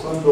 quando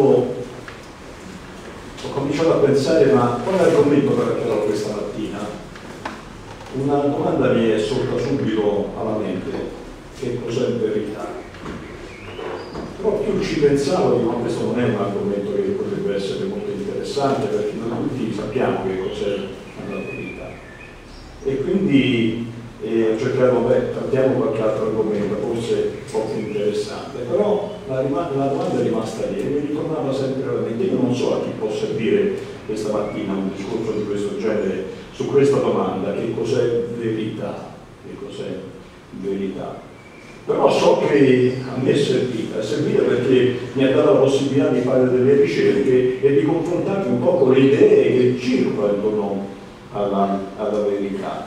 ho cominciato a pensare ma quale argomento tratterò questa mattina, una domanda mi è sorta subito alla mente: che cos'è verità? Però più ci pensavo, dico, questo non è un argomento che potrebbe essere molto interessante, perché noi tutti sappiamo che cos'è la verità. E quindi ho cercato, trattiamo qualche altro argomento, forse un po' più interessante, però la domanda è rimasta lì e mi ritornava sempre alla mente. Io non so a chi può servire questa mattina un discorso di questo genere su questa domanda: che cos'è verità? Che cos'è verità? Però so che a me è servita perché mi ha dato la possibilità di fare delle ricerche e di confrontarmi un po' con le idee che circolano intorno alla verità.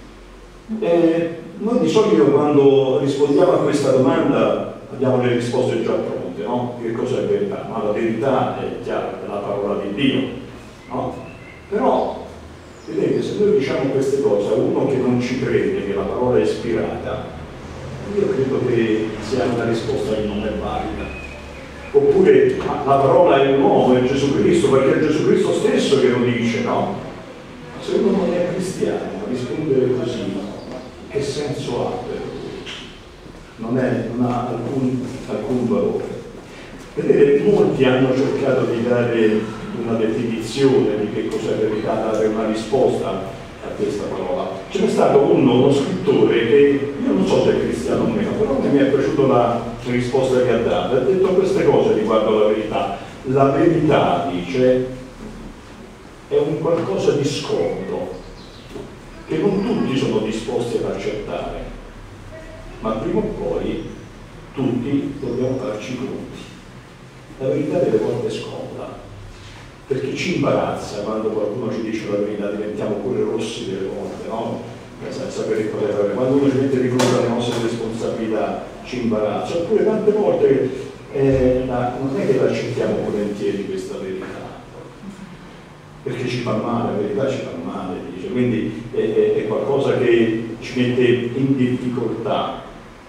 Noi di solito quando rispondiamo a questa domanda abbiamo le risposte già pronte, no? Che cos'è verità? Ma la verità è chiaro, è la parola di Dio, no? Però, vedete, se noi diciamo queste cose a uno che non ci crede che la parola è ispirata, io credo che sia una risposta che non è valida. Oppure la parola è un uomo, è Gesù Cristo, perché è Gesù Cristo stesso che lo dice, no? Ma se uno non è cristiano, rispondere così, che senso ha per lui? Non ha alcun valore. Vedete, molti hanno cercato di dare una definizione di che cos'è verità, dare una risposta a questa parola. Ce n'è stato uno scrittore che io non so se è cristiano o meno, però mi è piaciuta la risposta che ha dato. Ha detto queste cose riguardo alla verità. La verità, dice, è un qualcosa di scomodo che non tutti sono disposti ad accettare, ma prima o poi tutti dobbiamo farci i conti. La verità delle volte è scomoda, perché ci imbarazza quando qualcuno ci dice la verità, diventiamo pure rossi delle volte, no? Senza sapere qual è la verità. Quando uno ci mette di fronte alle nostre responsabilità ci imbarazza, oppure tante volte non è che la accettiamo volentieri questa verità, perché ci fa male, la verità ci fa male, dice. Quindi è qualcosa che ci mette in difficoltà,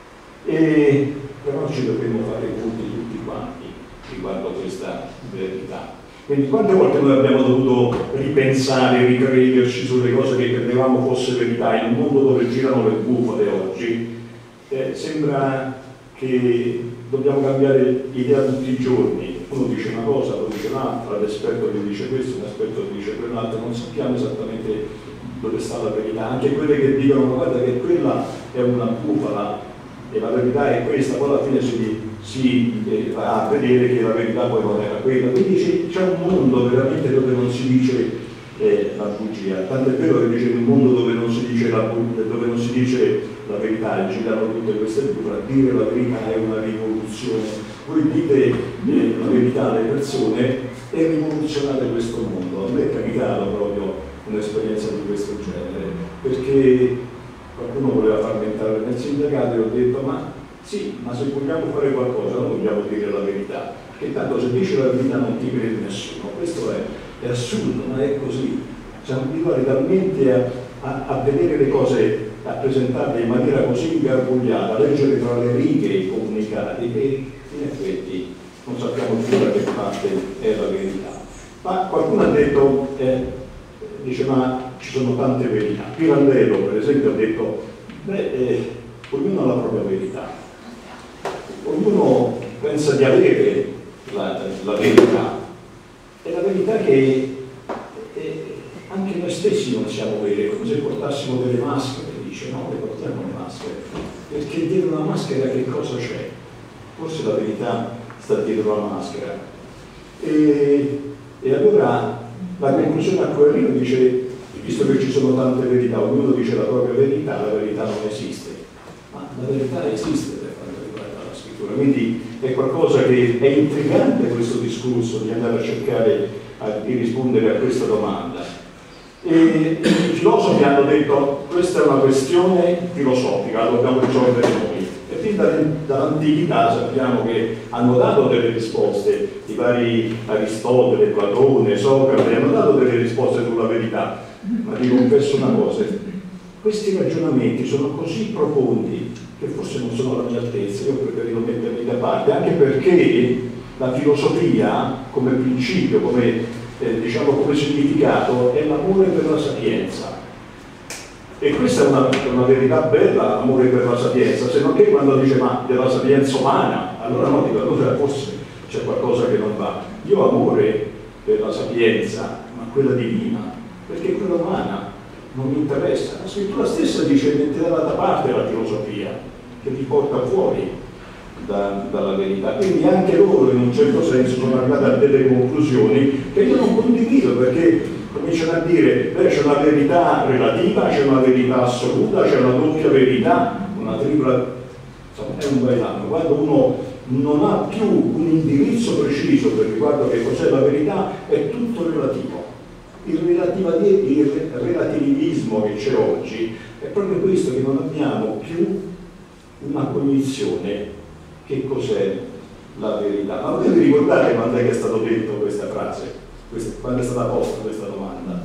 però ci dovremmo fare i conti tutti quanti riguardo questa verità. Quindi quante volte noi abbiamo dovuto ripensare, ricrederci sulle cose che credevamo fosse verità in un mondo dove girano le bufale oggi? Sembra che dobbiamo cambiare idea tutti i giorni. Uno dice una cosa, lo dice un'altra, l'esperto gli dice questo, l'esperto gli dice quell'altro, non sappiamo esattamente dove sta la verità. Anche quelle che dicono guarda che quella è una bufala e la verità è questa, poi alla fine si va a vedere che la verità poi non era quella. Quindi c'è un mondo veramente dove non si dice la bugia, tanto è vero che dice in un mondo dove non si dice la verità, girano tutte queste bufale. Dire la verità è una rivoluzione. Voi dite la verità alle persone e rivoluzionate questo mondo. A me è capitato proprio un'esperienza di questo genere, perché qualcuno voleva farmi entrare nel sindacato e ho detto ma sì, ma se vogliamo fare qualcosa non vogliamo dire la verità, che tanto se dice la verità non ti crede nessuno. Questo è assurdo, ma è così. Siamo abituati talmente a vedere le cose, a presentarle in maniera così ingarbugliata, a leggere tra le righe i comunicati, che in effetti non sappiamo più da che parte è la verità. Ma qualcuno ha detto, dice ma ci sono tante verità. Pirandello per esempio ha detto ognuno ha la propria verità, ognuno pensa di avere la verità, è la verità che anche noi stessi non siamo veri, come se portassimo delle maschere. Dice no, le portiamo le maschere, perché dietro una maschera che cosa c'è? Forse la verità sta dietro la maschera. E allora la conclusione a cui arrivo dice, visto che ci sono tante verità, ognuno dice la propria verità, la verità non esiste. Ma la verità esiste per quanto riguarda la scrittura, quindi è qualcosa che è intrigante questo discorso di andare a cercare di rispondere a questa domanda. E i filosofi hanno detto questa è una questione filosofica, la dobbiamo risolvere noi. E fin dall'antichità sappiamo che hanno dato delle risposte, i vari Aristotele, Platone, Socrate hanno dato delle risposte sulla verità. Ma vi confesso una cosa, questi ragionamenti sono così profondi che forse non sono alla mia altezza. Io ho preferito metterli da parte, anche perché la filosofia come principio, come, diciamo, come significato, è l'amore per la sapienza. E questa è una verità bella, l'amore per la sapienza, se non che quando dice ma della sapienza umana, allora no, dico, allora forse c'è qualcosa che non va. Io ho amore per la sapienza, ma quella divina, perché quella umana non mi interessa. La scrittura stessa dice metterà da parte la filosofia, che ti porta fuori dalla verità. Quindi anche loro in un certo senso sono arrivati a delle conclusioni che io non condivido, perché cominciano a dire beh, c'è una verità relativa, c'è una verità assoluta, c'è una doppia verità, una tripla, insomma è un bel anno. Quando uno non ha più un indirizzo preciso per riguardo che cos'è la verità, è tutto relativo. Il relativismo che c'è oggi è proprio questo, che non abbiamo più una cognizione che cos'è la verità. Ma voi vi ricordate quando è che è stato detto questa frase? Quando è stata posta questa domanda?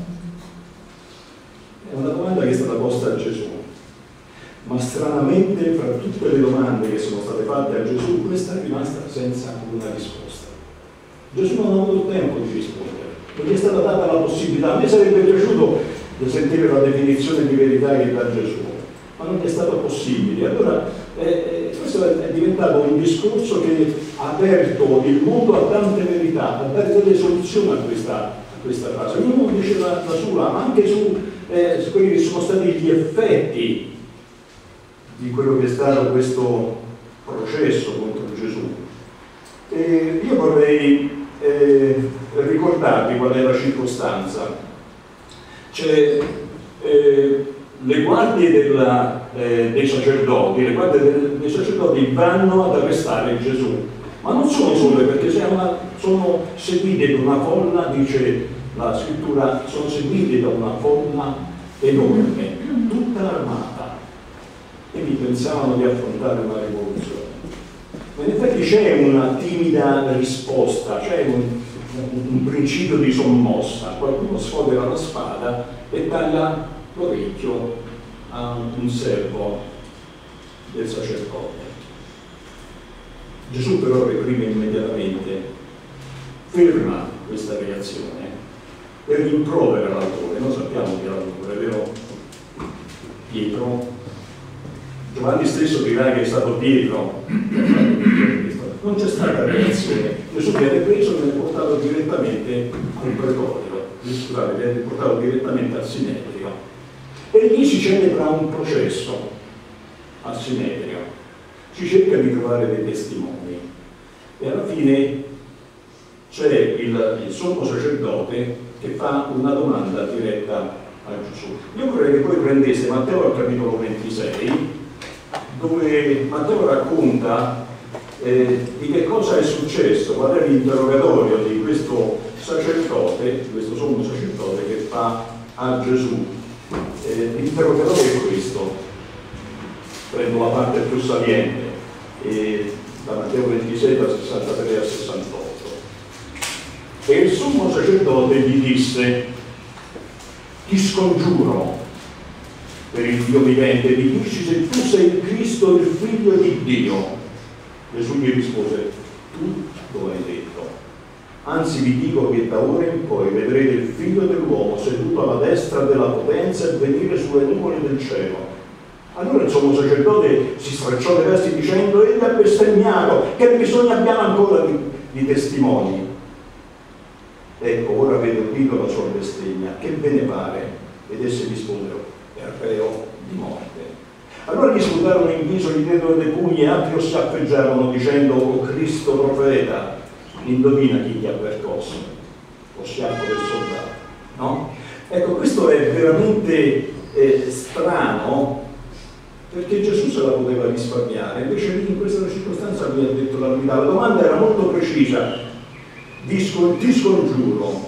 È una domanda che è stata posta a Gesù, ma stranamente fra tutte le domande che sono state fatte a Gesù, questa è rimasta senza una risposta. Gesù non ha avuto tempo di rispondere, non gli è stata data la possibilità. A me sarebbe piaciuto sentire la definizione di verità che dà Gesù, ma non è stato possibile. Allora questo è diventato un discorso che ha aperto il mondo a tante verità, a dare delle soluzioni a questa frase. Ognuno dice la sua, ma anche su quelli che sono stati gli effetti di quello che è stato questo processo contro Gesù. Io vorrei ricordarvi qual è la circostanza. C'è le guardie dei sacerdoti, le guardie dei sacerdoti vanno ad arrestare Gesù, ma non sono sole, perché sono seguite da una folla, dice la scrittura, sono seguite da una folla enorme, tutta armata, e mi pensavano di affrontare una rivoluzione. Ma in effetti c'è una timida risposta, c'è un principio di sommossa. Qualcuno sfodera la spada e taglia l'orecchio a un servo del sacerdote. Gesù però reprime immediatamente, ferma questa reazione e rimprovera l'autore. Noi sappiamo che l'autore, vero? Pietro. Giovanni stesso dirà che è stato Pietro. Non c'è stata reazione. Gesù viene preso e viene portato direttamente al pretorio, scusate, viene portato direttamente al Sinedrio. E lì si celebra un processo al Sinedrio. Si cerca di trovare dei testimoni. E alla fine c'è il sommo sacerdote che fa una domanda diretta a Gesù. Io vorrei che voi prendeste Matteo al capitolo 26, dove Matteo racconta di che cosa è successo, qual è l'interrogatorio di questo sacerdote, di questo sommo sacerdote che fa a Gesù. L'interrogatorio è questo, prendo la parte più saliente, da Matteo 26 da 63 a 68. E il sommo sacerdote gli disse: ti scongiuro per il Dio vivente di dirci se tu sei il Cristo, il figlio di Dio. Gesù gli rispose: tu lo hai detto, anzi vi dico che da ora in poi vedrete il figlio dell'uomo seduto alla destra della potenza e venire sulle nuvole del cielo. Allora il sommo sacerdote si stracciò le vesti dicendo: egli ha bestemmiato, che bisogno abbiamo ancora di testimoni? Ecco, ora avete udito la sua bestemmia, che ve ne pare? Ed essi risposero: è reo di morte. Allora gli sputarono in viso, gli diedero dei pugni e altri lo schiaffeggiarono dicendo: o Cristo profeta, indovina chi ti ha percosso? Lo schiaffo del soldato, no? Ecco, questo è veramente strano, perché Gesù se la poteva risparmiare, invece lì in questa circostanza lui ha detto la verità. La domanda era molto precisa: ti scongiuro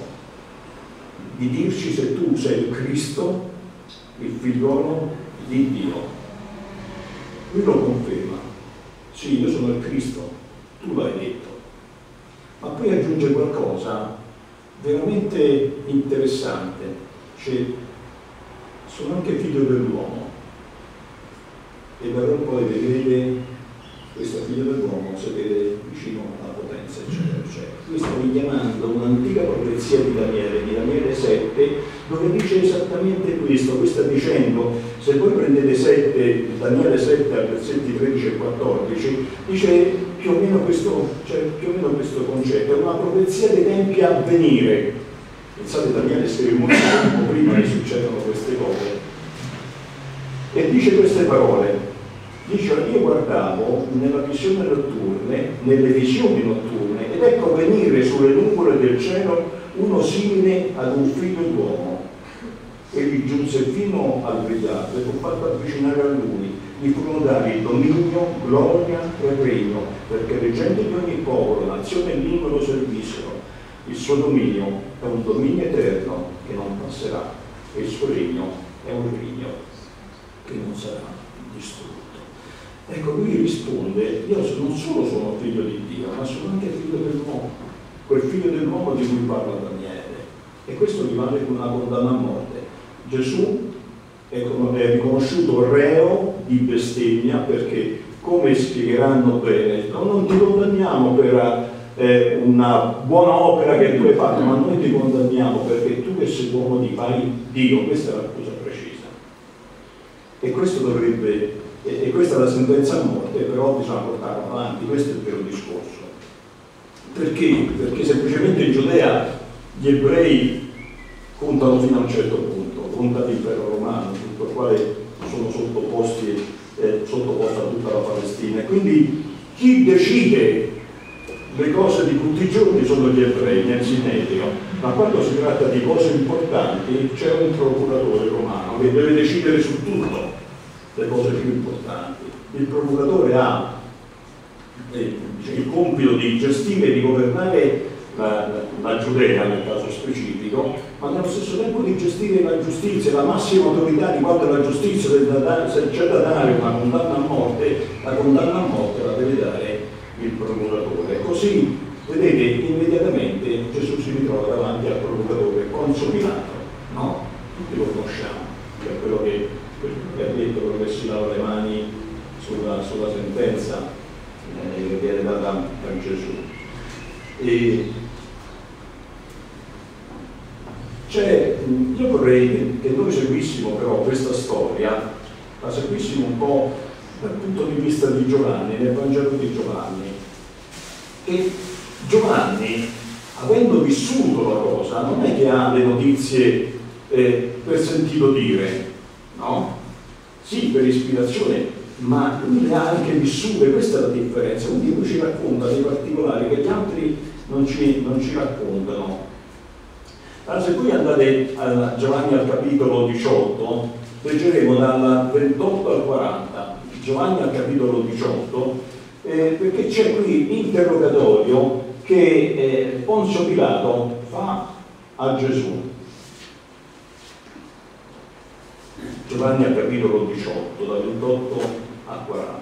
di dirci se tu sei il Cristo, il figliolo di Dio. Lui lo conferma: sì, io sono il Cristo, tu l'hai detto. Ma poi aggiunge qualcosa veramente interessante: cioè, sono anche figlio dell'uomo, e verrò poi vedere questo figlio dell'uomo sedere vicino alla potenza, eccetera. Qui sta richiamando un'antica profezia di Daniele 7, dove dice esattamente questo. Qui sta dicendo, se voi prendete Daniele 7 al versetti 13 e 14, dice più o meno questo concetto, è una profezia dei tempi a venire. Pensate, Daniele scrive molto tempo prima che succedono queste cose, e dice queste parole. Dice: io guardavo nelle visioni notturne, ed ecco venire sulle nuvole del cielo uno simile ad un figlio d'uomo. Egli giunse fino al brigliato e fu fatto avvicinare a lui. Gli furono dati il dominio, gloria e regno, perché le genti di ogni popolo, nazione e lingua lo servissero. Il suo dominio è un dominio eterno che non passerà, e il suo regno è un regno che non sarà distrutto. Ecco, lui risponde: io non solo sono figlio di Dio, ma sono anche figlio dell'uomo, quel figlio dell'uomo di cui parla Daniele, e questo gli vale con una condanna a morte. Gesù è riconosciuto reo di bestemmia, perché, come spiegheranno bene, non ti condanniamo per una buona opera che tu hai fatto, ma noi ti condanniamo perché tu che sei uomo di fai Dio. Questa è la cosa precisa, e questo dovrebbe, e questa è la sentenza a morte, però bisogna portarla avanti. Questo è il vero discorso. Perché? Perché semplicemente in Giudea gli ebrei contano fino a un certo punto, conta l'impero romano, tutto il quale sono sottoposta a tutta la Palestina, e quindi chi decide le cose di tutti i giorni sono gli ebrei nel Sinedrio, ma quando si tratta di cose importanti c'è un procuratore romano che deve decidere su tutto le cose più importanti. Il procuratore ha il compito di gestire e di governare la Giudea nel caso specifico, ma nello stesso tempo di gestire la giustizia, la massima autorità riguardo alla giustizia. Se c'è da dare una condanna a morte, la condanna a morte la deve dare il procuratore. Così, vedete, immediatamente Gesù si ritrova davanti al procuratore Ponzio Pilato, no? Tutti lo conosciamo, che è quello che ha detto, quello che si lava le mani sulla sentenza che viene data a Gesù. Io vorrei che noi seguissimo però questa storia, la seguissimo un po' dal punto di vista di Giovanni, nel Vangelo di Giovanni, che Giovanni, avendo vissuto la cosa, non è che ha le notizie per sentito dire, no? Sì, per ispirazione, ma lui le ha anche vissute. Questa è la differenza. Quindi lui ci racconta dei particolari che gli altri non ci raccontano. Allora, se voi andate a Giovanni al capitolo 18, leggeremo dal 28 al 40, Giovanni al capitolo 18, perché c'è qui l'interrogatorio che Ponzio Pilato fa a Gesù. Giovanni al capitolo 18, dal 28 al 40.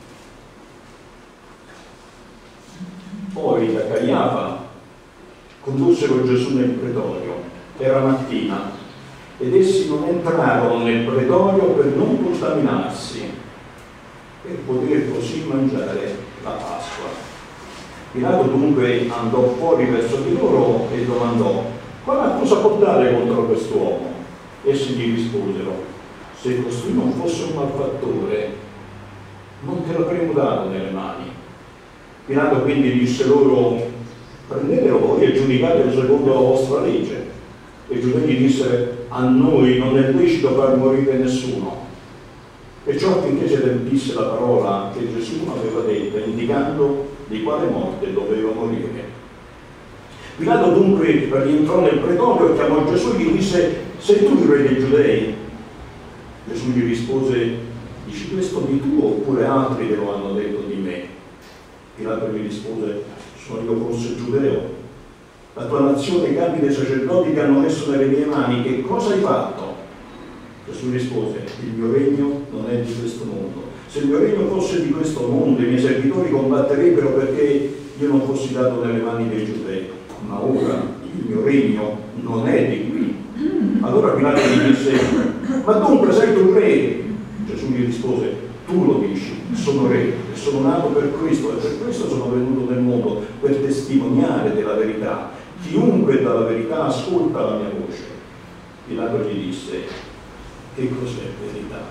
Poi da Caiafa condussero Gesù nel pretorio. Era mattina ed essi non entrarono nel pretorio per non contaminarsi, per poter così mangiare la Pasqua. Pilato dunque andò fuori verso di loro e domandò: quale accusa portate contro quest'uomo? Essi gli risposero: se costui non fosse un malfattore, non te l'avremmo dato nelle mani. Pilato quindi disse loro: prendetelo voi e giudicatelo secondo la vostra legge. E i giudei gli dissero: a noi non è lecito far morire nessuno. E ciò affinché si adempisse la parola che Gesù aveva detta, indicando di quale morte doveva morire. Pilato dunque rientrò nel pretorio e chiamò Gesù e gli disse: sei tu il re dei Giudei? Gesù gli rispose: dici questo di tu oppure altri te lo hanno detto di me? Pilato gli rispose: sono io forse giudeo? La tua nazione, i capi dei sacerdoti che hanno messo nelle mie mani, che cosa hai fatto? Gesù rispose: il mio regno non è di questo mondo. Se il mio regno fosse di questo mondo, i miei servitori combatterebbero perché io non fossi dato nelle mani dei giudei. Ma ora il mio regno non è di qui. Allora Pilato gli disse: ma dunque sei tu re? Gesù gli rispose: tu lo dici. sono re, e sono nato per questo, e per questo sono venuto nel mondo, per testimoniare della verità. Chiunque dalla verità ascolta la mia voce. Pilato gli disse: che cos'è verità?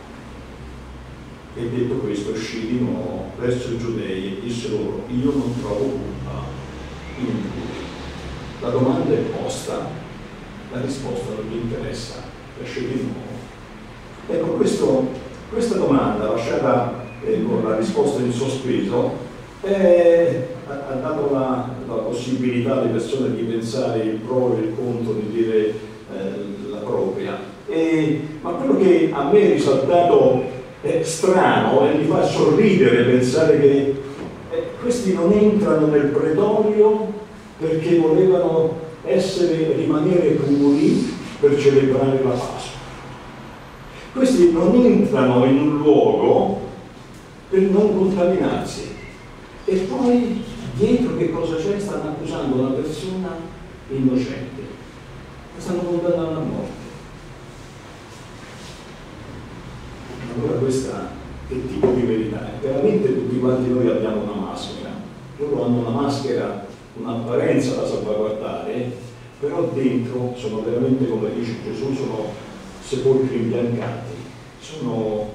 E detto questo uscì di nuovo verso i giudei e disse loro: io non trovo colpa in lui. La domanda è posta, la risposta non gli interessa, esce di nuovo. Ecco, questa domanda lasciata con la risposta in sospeso ha dato la possibilità alle persone di pensare il pro e il contro, di dire la propria. Ma quello che a me è risaltato strano e mi fa sorridere pensare che questi non entrano nel pretorio perché volevano rimanere puri per celebrare la Pasqua. Questi non entrano in un luogo per non contaminarsi. E poi dietro che cosa c'è? Stanno accusando una persona innocente, la stanno condannando a morte. Allora questa che tipo di verità è? Veramente tutti quanti noi abbiamo una maschera, loro hanno una maschera, un'apparenza da salvaguardare, però dentro sono veramente, come dice Gesù, sono sepolcri imbiancati, sono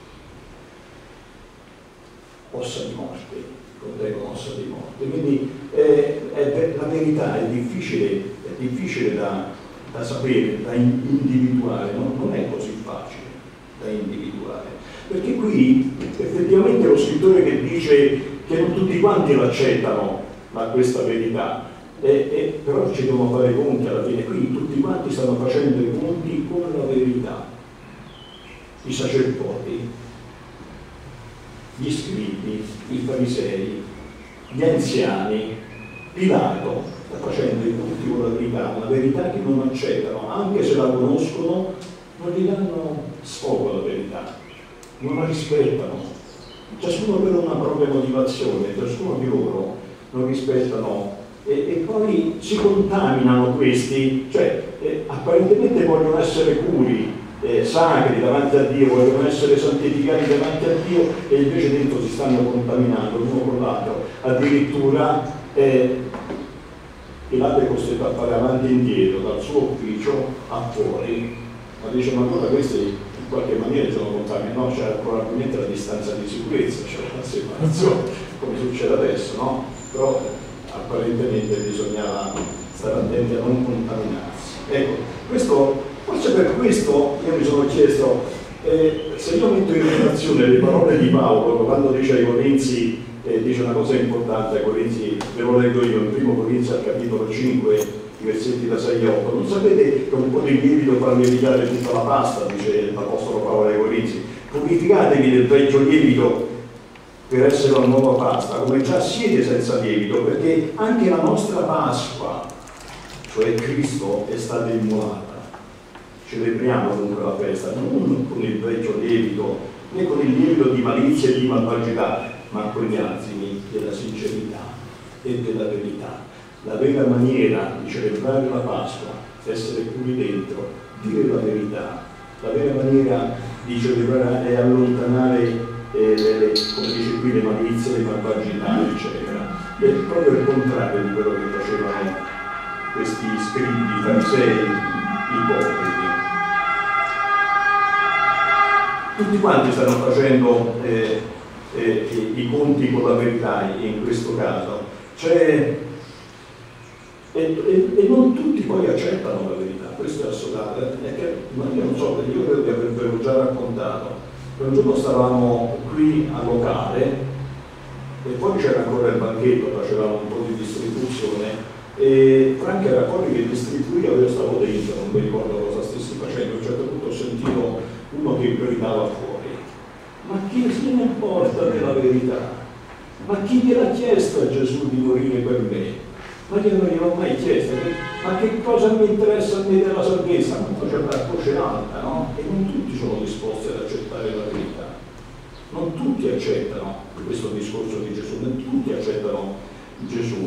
ossa di morte, contengono ossa di morte. Quindi la verità è difficile da sapere, da individuare, non è così facile da individuare, perché qui effettivamente lo scrittore che dice che non tutti quanti l'accettano questa verità, però ci dobbiamo fare i conti alla fine. Qui tutti quanti stanno facendo i conti con la verità, i sacerdoti, gli scribi, i farisei, gli anziani, Pilato sta facendo i conti con la verità, una verità che non accettano, anche se la conoscono, non gli danno sfogo alla verità, non la rispettano, ciascuno per una propria motivazione, ciascuno di loro non rispettano e poi si contaminano questi, cioè apparentemente vogliono essere puri, sacri davanti a Dio, vogliono essere santificati davanti a Dio e invece dentro si stanno contaminando l'uno con l'altro. Addirittura Pilato è costretto a fare avanti e indietro dal suo ufficio a fuori, ma dice: ma allora questi in qualche maniera sono contaminati? No, c'è probabilmente la distanza di sicurezza, c'è la separazione, come succede adesso, no? Però apparentemente bisognava stare attenti a non contaminarsi. Ecco, forse per questo io mi sono chiesto, se io metto in relazione le parole di Paolo quando dice ai Corinzi, dice una cosa importante ai Corinzi, ve lo leggo io, in primo Corinzi al capitolo 5, i versetti da 6 a 8, non sapete che un po' di lievito fa lievitare tutta la pasta, dice l'Apostolo Paolo ai Corinzi, purificatevi del vecchio lievito per essere una nuova pasta, come già siete senza lievito, perché anche la nostra Pasqua, cioè Cristo, è stata immolata. Celebriamo dunque la festa, non con il vecchio lievito, né con il lievito di malizia e di malvagità, ma con gli asini della sincerità e della verità. La vera maniera di celebrare la Pasqua è essere puri dentro, dire la verità. La vera maniera di celebrare è allontanare come dice qui, le malizie, le malvagità, eccetera. È proprio il contrario di quello che facevano questi scribi, farisei, ipocriti. Tutti quanti stanno facendo i conti con la verità in questo caso. E non tutti poi accettano la verità, questo è assolutamente. Ma io non so, io credo di avervelo già raccontato. Un giorno stavamo qui a locale e poi c'era ancora il banchetto, facevamo un po' di distribuzione e Franca era fuori che distribuiva, io stavo dentro, non mi ricordo cosa stessi facendo. A un certo punto ho sentito uno che gridava fuori: ma chi se ne importa della verità? Ma chi gliel'ha chiesto a Gesù di morire per me? Ma io non gliel'ho mai chiesto, ma che cosa mi interessa a me della salvezza? Ma c'è una voce alta, no? E non tutti sono disposti ad accettare la verità, non tutti accettano questo discorso di Gesù, non tutti accettano Gesù.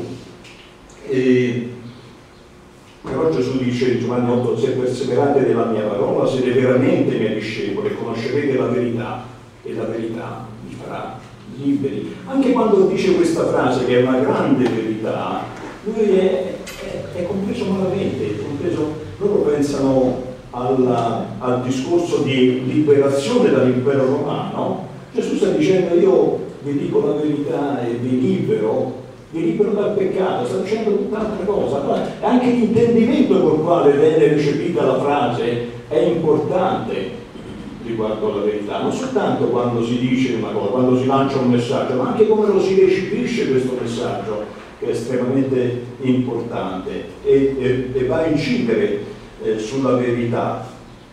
Però Gesù dice in Giovanni 8: se perseverate nella mia parola siete veramente miei discepoli, conoscerete la verità e la verità vi farà liberi. Anche quando dice questa frase, che è una grande verità, lui è compreso malamente, loro pensano al discorso di liberazione dall'impero romano. Gesù sta dicendo: io vi dico la verità e vi libero dal peccato, sta dicendo tutt'altra cosa. Anche l'intendimento col quale viene recepita la frase è importante riguardo alla verità, non soltanto quando si dice una cosa, quando si lancia un messaggio, ma anche come lo si recepisce questo messaggio, che è estremamente importante e va a incidere sulla verità.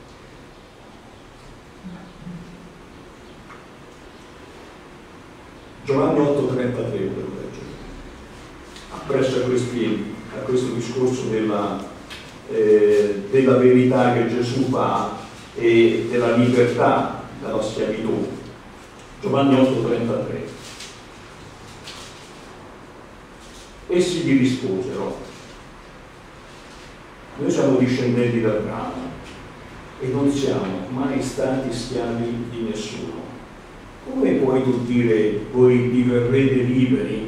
Giovanni 8,33, appresso a questo discorso della verità che Gesù fa e della libertà dalla schiavitù. Giovanni 8,33. Essi gli risposero: noi siamo discendenti da Abramo e non siamo mai stati schiavi di nessuno. Come puoi tu dire voi diverrete liberi?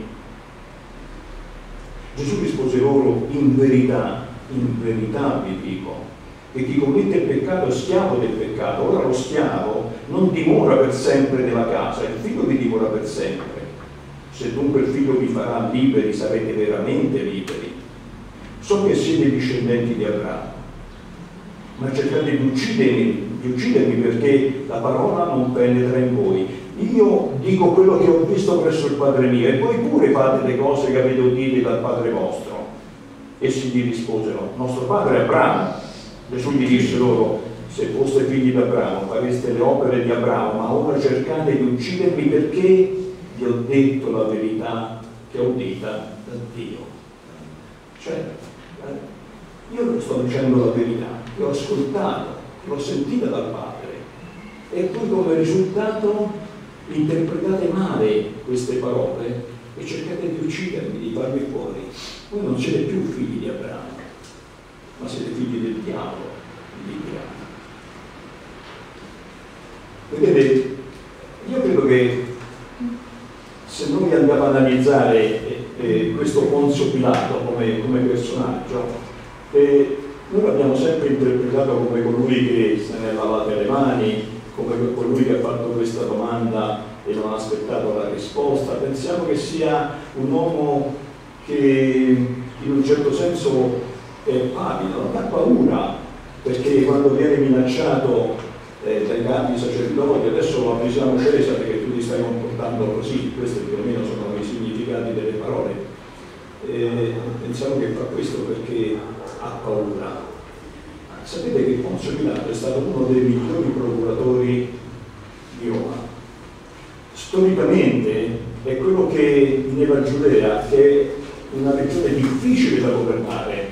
Gesù rispose loro: in verità vi dico che chi commette il peccato è schiavo del peccato. Ora lo schiavo non dimora per sempre nella casa, il figlio vi dimora per sempre. Se dunque il figlio vi farà liberi, sarete veramente liberi. So che siete discendenti di Abramo, ma cercate di uccidermi perché la parola non penetra in voi. Io dico quello che ho visto presso il Padre mio e voi pure fate le cose che avete udite dal Padre vostro. Essi gli risposero: nostro padre è Abramo. Gesù gli disse loro: se foste figli di Abramo fareste le opere di Abramo, ma ora cercate di uccidermi perché vi ho detto la verità che ho udita da Dio. Cioè, io sto dicendo la verità, che ho ascoltato, che l'ho sentita dal Padre, e voi come risultato interpretate male queste parole e cercate di uccidermi, di farmi fuori. Voi non siete più figli di Abramo, ma siete figli del diavolo, di Dio. Vedete, io credo che se noi andiamo ad analizzare questo Ponzio Pilato come personaggio, noi l'abbiamo sempre interpretato come colui che se ne è lavato le mani, come colui che ha fatto questa domanda e non ha aspettato la risposta. Pensiamo che sia un uomo che in un certo senso è pavido, non ha paura, perché quando viene minacciato dai capi sacerdoti: adesso lo avvisiamo Cesare che tu ti stai comportando così. Questi più o meno sono i significati delle parole. Pensiamo che fa questo perché ha paura. Sapete che Ponzio Pilato è stato uno dei migliori procuratori di Roma. Storicamente è quello che nella Giudea, che è una regione difficile da governare,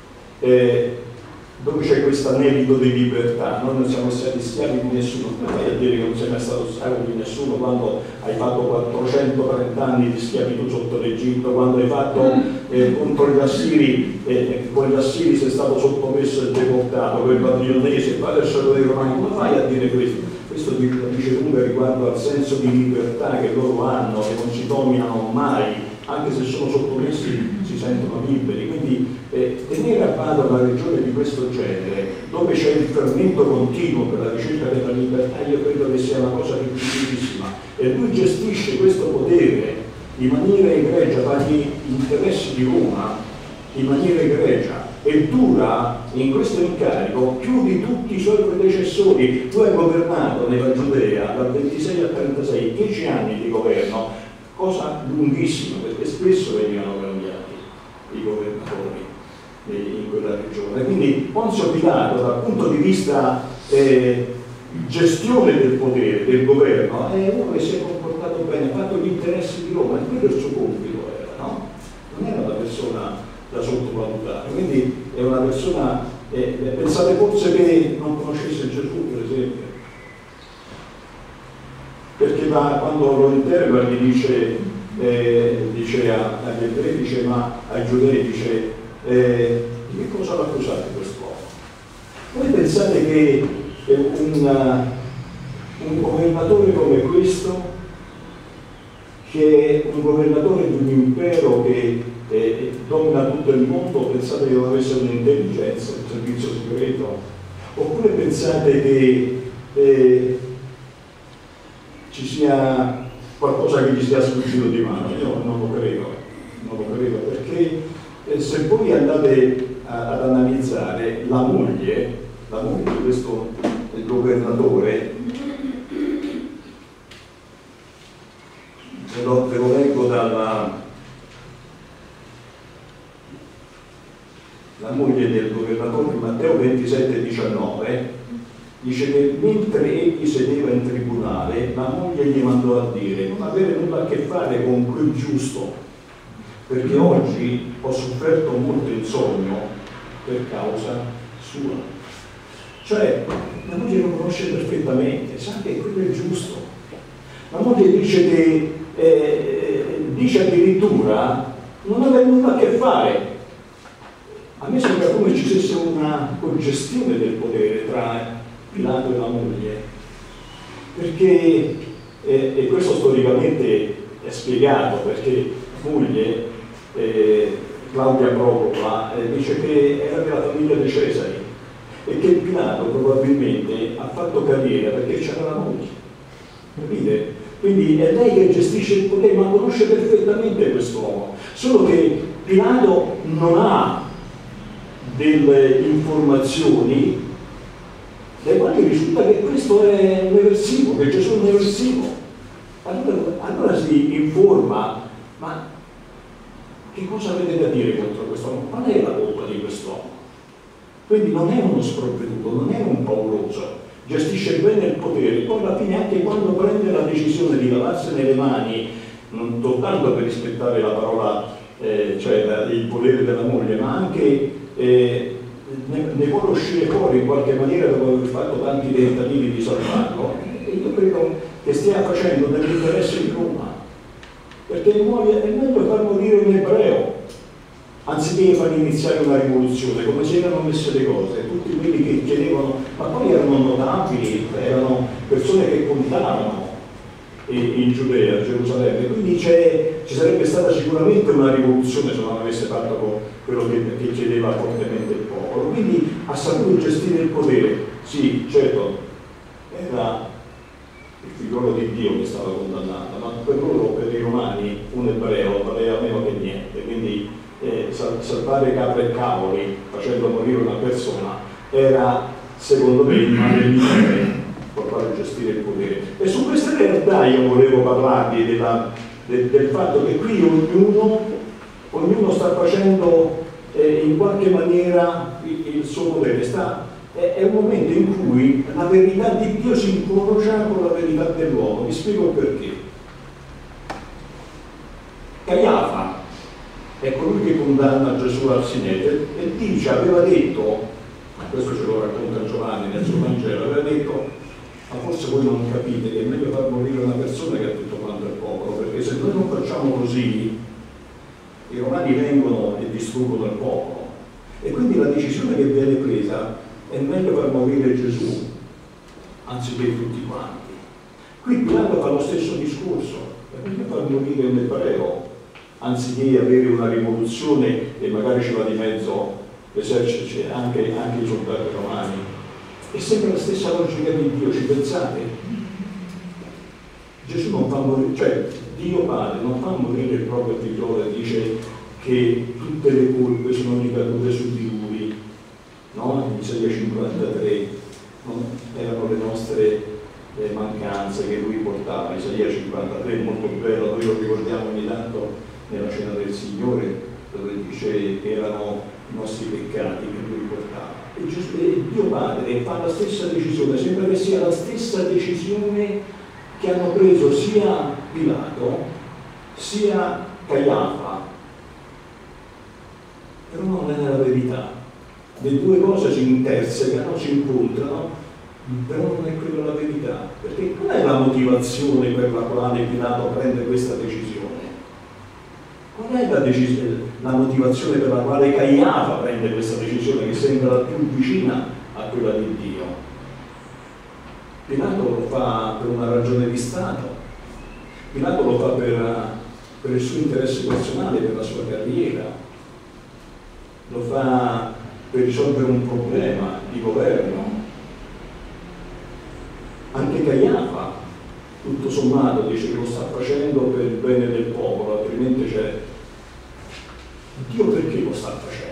dove c'è questo anelito di libertà. Noi non siamo stati schiavi di nessuno. Non vai a dire che non sei mai stato schiavo di nessuno quando hai fatto 430 anni di schiavitù sotto l'Egitto, quando hai fatto contro gli Assiri, con gli Assiri sei stato sottomesso e deportato, con i babilonesi e poi adesso dei Romani. Non vai a dire questo. Questo dice lunga riguardo al senso di libertà che loro hanno, che non si dominano mai, anche se sono sottomessi si sentono liberi. Quindi tenere a bada una regione di questo genere, dove c'è il fermento continuo per la ricerca della libertà, io credo che sia una cosa difficilissima, e lui gestisce questo potere in maniera egregia, fa gli interessi di Roma in maniera egregia, e dura in questo incarico più di tutti i suoi predecessori. Lui ha governato nella Giudea dal 26 al 36, 10 anni di governo, cosa lunghissima, perché spesso venivano cambiati i governatori in quella regione. Quindi Ponzio Pilato, dal punto di vista gestione del potere, del governo, è uno che si è comportato bene, ha fatto gli interessi di Roma, e quello il suo compito era, no? Non era una persona da sottovalutare. Quindi è una persona, pensate forse che non conoscesse Gesù, per esempio, perché quando lo interroga gli dice agli ebrei, dice, ma ai giudei dice, di che cosa l'accusate quest'uomo? Voi pensate che un governatore come questo che è un governatore di un impero che domina tutto il mondo, pensate che non avesse un'intelligenza, un servizio segreto? Oppure pensate che ci sia qualcosa che gli sia sfuggito di mano? Io non lo credo, perché se voi andate ad analizzare la moglie di questo governatore, ve lo leggo dalla la moglie del governatore, Matteo 27,19, dice che mentre egli sedeva in tribunale, la moglie gli mandò a dire: non avere nulla a che fare con quel giusto, perché oggi ho sofferto molto insonno per causa sua. Cioè, la moglie lo conosce perfettamente, sa che quello è giusto. La moglie dice che dice addirittura non avere nulla a che fare. A me sembra come ci fosse una congestione del potere tra Pilato e la moglie, perché, e questo storicamente è spiegato, perché la moglie, Claudia Procopla, dice che era della famiglia dei Cesari e che Pilato probabilmente ha fatto carriera perché c'era la moglie, capite? Quindi è lei che gestisce il potere, ma conosce perfettamente quest'uomo, solo che Pilato non ha delle informazioni dai quali risulta che questo è un eversivo, che Gesù è un eversivo. Allora si informa: ma che cosa avete da dire contro quest'uomo? Qual è la colpa di quest'uomo? Quindi non è uno sprovveduto, non è un pauroso, gestisce bene il potere, poi alla fine anche quando prende la decisione di lavarsene le mani, non soltanto per rispettare la parola, cioè il volere della moglie, ma anche ne vuole uscire fuori in qualche maniera dopo aver fatto tanti tentativi di salvarlo, e io credo che stia facendo nell'interesse di Roma, perché è meglio far morire un ebreo anziché far iniziare una rivoluzione, come si erano messe le cose. Tutti quelli che chiedevano, ma poi erano notabili, erano persone che contavano in Giudea, a Gerusalemme, quindi ci sarebbe stata sicuramente una rivoluzione se non avesse fatto quello che chiedeva fortemente il popolo. Quindi ha saputo gestire il potere. Sì, certo, era il figliolo di Dio che stava condannato, ma per loro, per i romani, un ebreo valeva meno che niente, quindi salvare capre e cavoli facendo morire una persona era, secondo me, il male minore per fare gestire il potere. E su questa realtà io volevo parlarvi del fatto che qui ognuno sta facendo in qualche maniera il suo potere. È un momento in cui la verità di Dio si incrocia con la verità dell'uomo. Vi spiego perché. Caiafa è colui che condanna Gesù al Sinedrio e dice, aveva detto, questo ce lo racconta Giovanni nel suo Vangelo, aveva detto: ma forse voi non capite che è meglio far morire una persona che ha tutto quanto il popolo, perché se noi non facciamo così i romani vengono e distruggono il popolo, e quindi la decisione che viene presa è meglio far morire Gesù anziché tutti quanti. Qui Pilato fa lo stesso discorso: è meglio far morire un ebreo anziché avere una rivoluzione e magari ci va di mezzo l'esercito, anche i soldati romani. È sempre la stessa logica di Dio, ci pensate? Gesù non fa morire, cioè Dio Padre non fa morire il proprio figliolo e dice che tutte le colpe sono ricadute su di lui, no? In Isaia 53 erano le nostre mancanze che lui portava. Isaia 53 è molto bello, noi lo ricordiamo ogni tanto nella cena del Signore, dove dice che erano i nostri peccati che lui portava. E Dio Padre fa la stessa decisione, sembra che sia la stessa decisione che hanno preso sia Pilato sia Caiafa, però non è la verità. Le due cose si intersecano, si incontrano, però non è quella la verità. Perché qual è la motivazione per la quale Pilato prende questa decisione? Qual è la motivazione per la quale Caiafa prende questa decisione, che sembra più vicina a quella di Dio? Pilato lo fa per una ragione di Stato, Pilato lo fa per il suo interesse personale, per la sua carriera, lo fa per risolvere un problema di governo. Anche Caiafa, tutto sommato, dice che lo sta facendo per il bene del popolo, altrimenti c'è Dio. Perché lo sta facendo?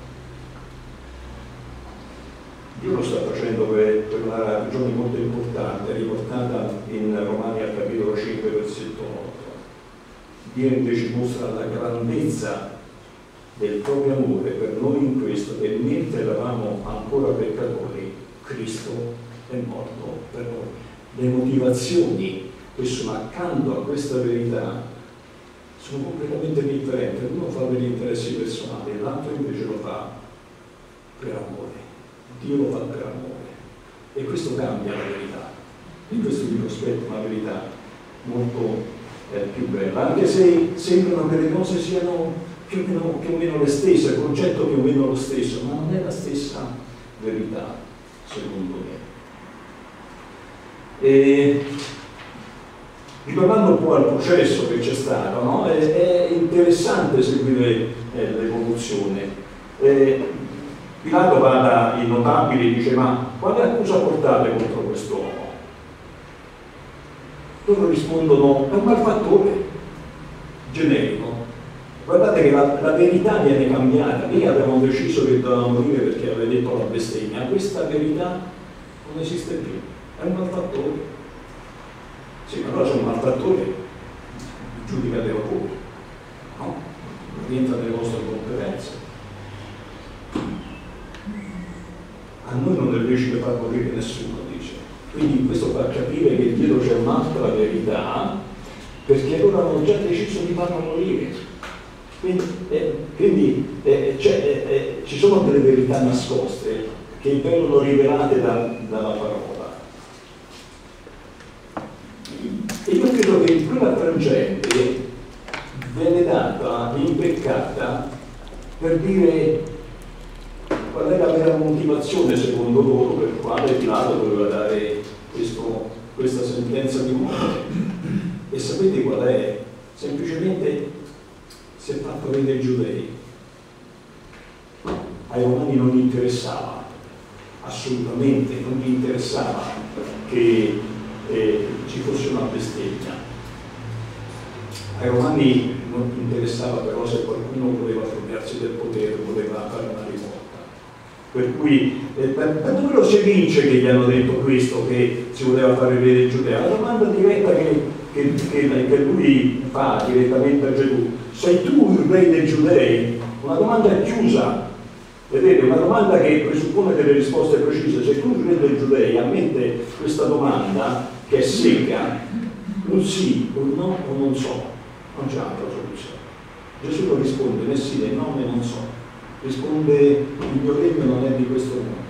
Dio lo sta facendo per una ragione molto importante, riportata in Romani al capitolo 5, versetto 8. Dio invece mostra la grandezza del proprio amore per noi in questo, che mentre eravamo ancora peccatori, Cristo è morto per noi. Le motivazioni che sono accanto a questa verità sono completamente differenti. Uno fa per gli interessi personali, l'altro invece lo fa per amore. Dio lo fa per amore, e questo cambia la verità. In questo vi prospetto una verità molto più bella, anche se sembrano che le cose siano più o meno le stesse, il concetto più o meno lo stesso, ma non è la stessa verità, secondo me. E ritornando un po' al processo che c'è stato, no? È interessante seguire l'evoluzione. Pilato va dai notabili e dice: ma quale accusa portate contro quest'uomo? Loro rispondono: è un malfattore generico. Guardate che la verità viene cambiata. Lì avevamo deciso che doveva morire perché aveva detto la bestemmia. Questa verità non esiste più, è un malfattore. Sì, ma allora c'è un malfattore, giudicatelo voi, no? Non rientra nelle vostre competenze. A noi non è lecito far morire nessuno, dice. Quindi questo fa capire che dietro c'è un'altra verità, perché loro hanno già deciso di farlo morire. Quindi ci sono delle verità nascoste che vengono rivelate dalla parola. E io credo che in quella frangente viene data, impeccata, per dire qual è la vera motivazione secondo loro per quale Pilato doveva dare questa sentenza di morte. E sapete qual è? Semplicemente si è fatto re dei giudei. Ai romani non gli interessava, assolutamente non gli interessava che ci fosse una bestemmia. Ai romani non gli interessava però se qualcuno voleva appropriarsi del potere, voleva fare una rivolta. Per cui per dove si evince che gli hanno detto questo, che si voleva fare re dei giudei? La domanda diretta che lui fa direttamente a Gesù: sei tu il re dei giudei? Una domanda chiusa, vedete, una domanda che presuppone delle risposte precise. Sei tu il re dei giudei? Ammette questa domanda che è secca, un sì, un no o non so, non c'è altra soluzione. Gesù non risponde né sì né no né non so, risponde: il mio regno non è di questo mondo.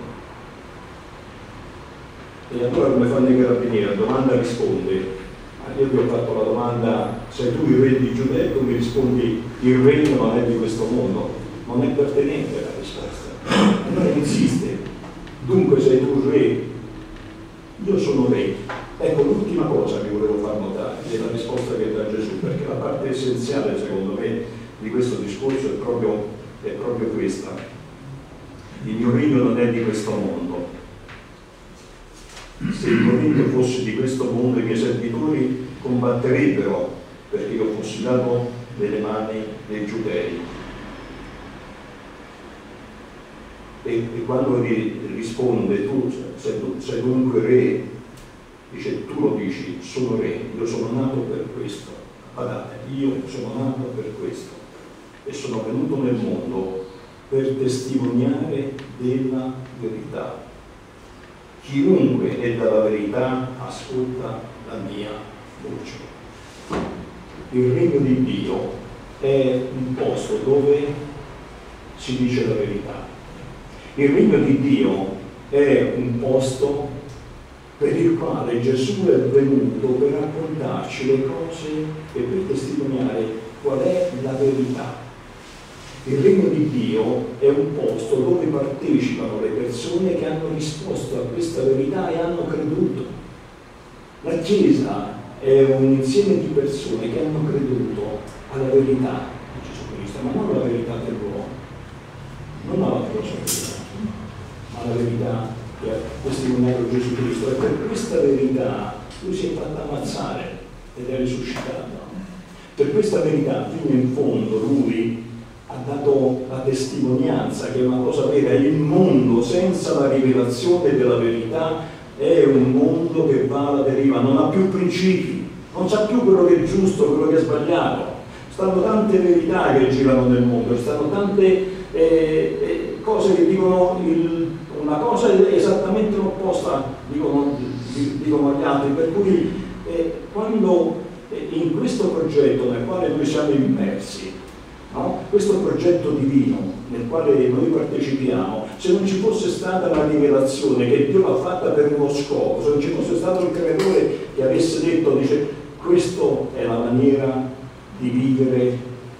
E allora come fanno i carabinieri? La domanda risponde. Io ti ho fatto la domanda: sei tu il re di Giudea? Tu mi rispondi: il regno non è di questo mondo. Non è pertinente la risposta. Allora insiste: dunque sei tu il re? Io sono re. Ecco l'ultima cosa che volevo far notare della risposta che dà Gesù, perché la parte essenziale secondo me di questo discorso è proprio questa: il mio regno non è di questo mondo. Se il mio regno fosse di questo mondo, i miei servitori combatterebbero perché io fossi dato nelle mani dei giudei. E quando risponde: tu sei dunque re, dice: tu lo dici, sono re, io sono nato per questo. Guardate, io sono nato per questo e sono venuto nel mondo per testimoniare della verità. Chiunque è dalla verità ascolta la mia voce. Il regno di Dio è un posto dove si dice la verità. Il regno di Dio è un posto per il quale Gesù è venuto per raccontarci le cose e per testimoniare qual è la verità. Il regno di Dio è un posto dove partecipano le persone che hanno risposto a questa verità e hanno creduto. La Chiesa è un insieme di persone che hanno creduto alla verità di Gesù Cristo, ma non alla verità dell'uomo, non alla filosofia, ma alla verità che ha testimoniato Gesù Cristo. E per questa verità lui si è fatto ammazzare ed è risuscitato. Per questa verità fino in fondo lui ha dato la testimonianza che è una cosa vera. Il mondo senza la rivelazione della verità è un mondo che va alla deriva, non ha più principi, non sa più quello che è giusto, quello che è sbagliato. Stanno tante verità che girano nel mondo, stanno tante cose che dicono una cosa esattamente opposta, dicono agli altri, per cui quando in questo progetto nel quale noi siamo immersi, no? Questo progetto divino nel quale noi partecipiamo, se non ci fosse stata una rivelazione che Dio l'ha fatta per uno scopo, se non ci fosse stato il creatore che avesse detto, dice, questa è la maniera di vivere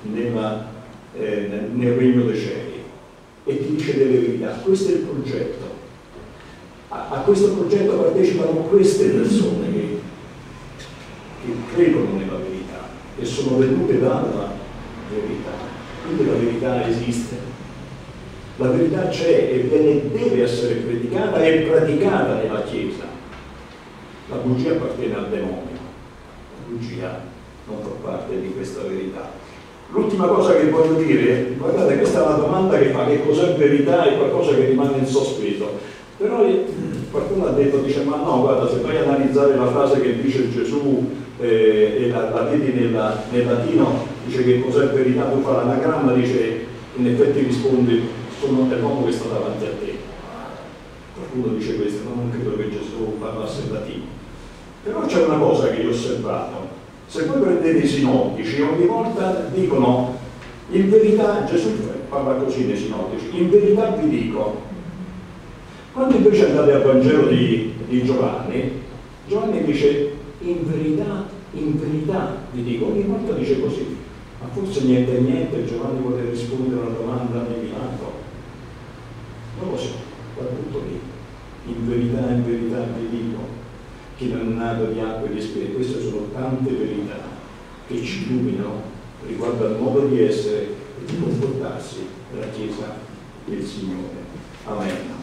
nel regno dei cieli, e ti dice delle verità, questo è il progetto. A questo progetto partecipano queste persone che credono nella verità, che sono venute dalla verità. Quindi la verità esiste, la verità c'è e deve essere predicata e praticata nella Chiesa. La bugia appartiene al demonio, la bugia non fa parte di questa verità. L'ultima cosa che voglio dire, guardate, questa è una domanda che fa, che cos'è verità, è qualcosa che rimane in sospeso. Però qualcuno ha detto, dice, ma no, guarda, se vai a analizzare la frase che dice Gesù e la vedi nel latino, dice che cos'è verità, tu fai l'anagramma, dice, in effetti rispondi, sono l'uomo che sta davanti a te. Qualcuno dice questo, ma non credo che Gesù parlasse in latino. Però c'è una cosa che io ho osservato, se voi prendete i sinottici, ogni volta dicono, in verità, Gesù parla così nei sinottici, in verità vi dico. Quando invece andate al Vangelo di Giovanni, Giovanni dice, in verità vi dico, ogni volta dice così, ma forse niente, Giovanni vuole rispondere a una domanda di Pilato. Non lo so, va tutto lì. In verità vi dico, che non è nato di acqua e di spirito. Queste sono tante verità che ci illuminano riguardo al modo di essere e di comportarsi della Chiesa del Signore. Amen.